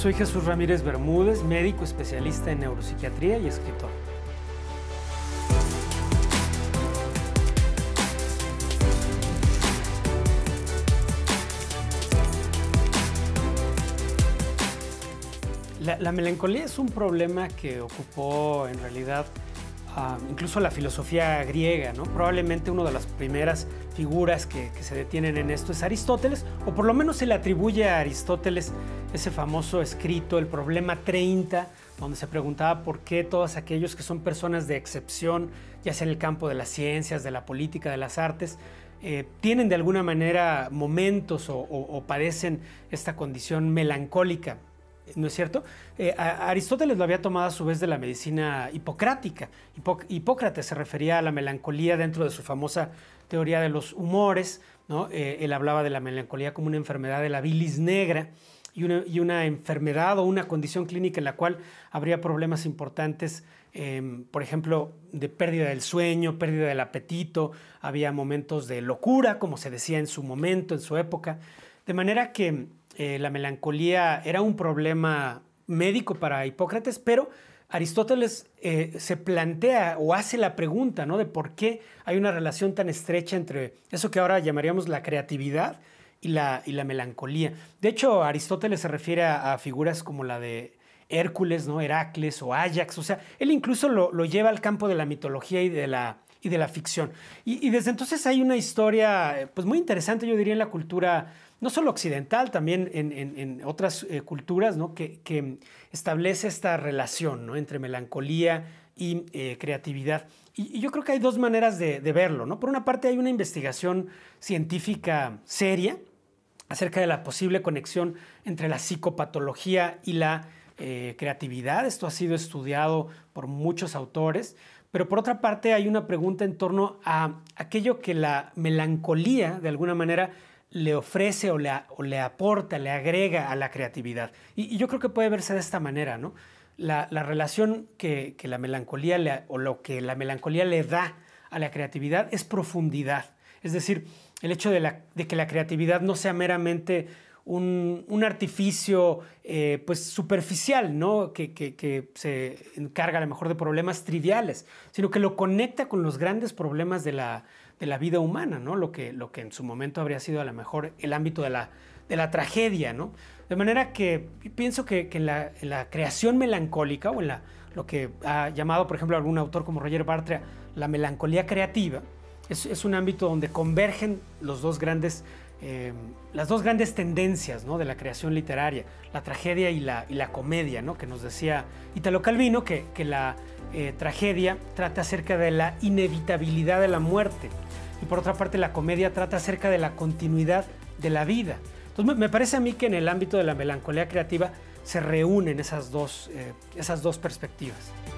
Soy Jesús Ramírez Bermúdez, médico especialista en neuropsiquiatría y escritor. La melancolía es un problema que ocupó en realidad incluso la filosofía griega, ¿no? Probablemente una de las primeras figuras que se detienen en esto es Aristóteles, o por lo menos se le atribuye a Aristóteles ese famoso escrito, el Problema 30, donde se preguntaba por qué todos aquellos que son personas de excepción, ya sea en el campo de las ciencias, de la política, de las artes, tienen de alguna manera momentos o padecen esta condición melancólica. ¿No es cierto? Aristóteles lo había tomado a su vez de la medicina hipocrática. Hipócrates se refería a la melancolía dentro de su famosa teoría de los humores, ¿no? Él hablaba de la melancolía como una enfermedad de la bilis negra y una enfermedad o una condición clínica en la cual habría problemas importantes, por ejemplo, de pérdida del sueño, pérdida del apetito, había momentos de locura, como se decía en su momento, en su época, de manera que la melancolía era un problema médico para Hipócrates, pero Aristóteles se plantea o hace la pregunta, ¿no?, de por qué hay una relación tan estrecha entre eso que ahora llamaríamos la creatividad y la melancolía. De hecho, Aristóteles se refiere a figuras como la de Hércules, ¿no?, Heracles o Áyax. O sea, él incluso lo lleva al campo de la mitología y de la ficción. Y desde entonces hay una historia pues muy interesante, yo diría, en la cultura no solo occidental, también en otras culturas, ¿no?, que establece esta relación, ¿no?, entre melancolía y creatividad. Y yo creo que hay dos maneras de verlo, ¿no? Por una parte hay una investigación científica seria acerca de la posible conexión entre la psicopatología y la creatividad. Esto ha sido estudiado por muchos autores. Pero por otra parte hay una pregunta en torno a aquello que la melancolía de alguna manera le ofrece o le aporta, le agrega a la creatividad. Y yo creo que puede verse de esta manera, ¿no? La relación que la melancolía o lo que la melancolía le da a la creatividad es profundidad. Es decir, el hecho de que la creatividad no sea meramente un artificio pues superficial, ¿no?, que se encarga a lo mejor de problemas triviales, sino que lo conecta con los grandes problemas de la vida humana, ¿no? Lo que en su momento habría sido a lo mejor el ámbito de la tragedia, ¿no? De manera que pienso que en la creación melancólica o en lo que ha llamado, por ejemplo, algún autor como Roger Bartra, la melancolía creativa, es un ámbito donde convergen las dos grandes tendencias, ¿no?, de la creación literaria, la tragedia y la comedia, ¿no?, que nos decía Italo Calvino que la tragedia trata acerca de la inevitabilidad de la muerte y por otra parte la comedia trata acerca de la continuidad de la vida. Entonces me parece a mí que en el ámbito de la melancolía creativa se reúnen esas dos perspectivas.